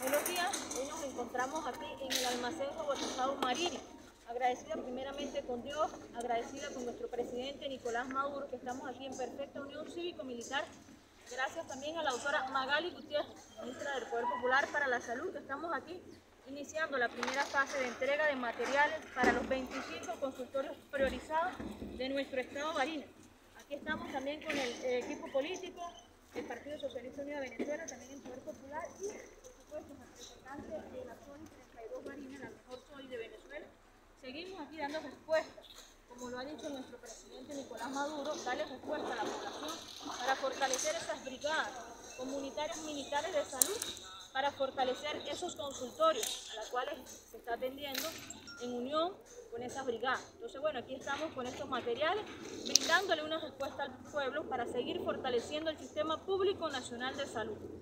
Buenos días, hoy nos encontramos aquí en el almacén robotizado Marini. Agradecida primeramente con Dios, agradecida con nuestro presidente Nicolás Maduro, que estamos aquí en perfecta unión cívico-militar. Gracias también a la doctora Magali Gutiérrez, ministra del Poder Popular para la Salud, que estamos aquí iniciando la primera fase de entrega de materiales para los 25 consultorios priorizados de nuestro estado Barinas. Aquí estamos también con el equipo político, el Partido Socialista Unido de Venezuela, también el Poder Popular y, por supuesto, representantes de la zona 32 Barinas, la mejor zona de Venezuela. Seguimos aquí dando respuestas, como lo ha dicho nuestro presidente Nicolás Maduro, darle respuesta a la población para fortalecer esas brigadas comunitarias militares de salud, para fortalecer esos consultorios a los cuales se está atendiendo en unión con esas brigadas. Entonces, bueno, aquí estamos con estos materiales, brindándole una respuesta al pueblo para seguir fortaleciendo el sistema público nacional de salud.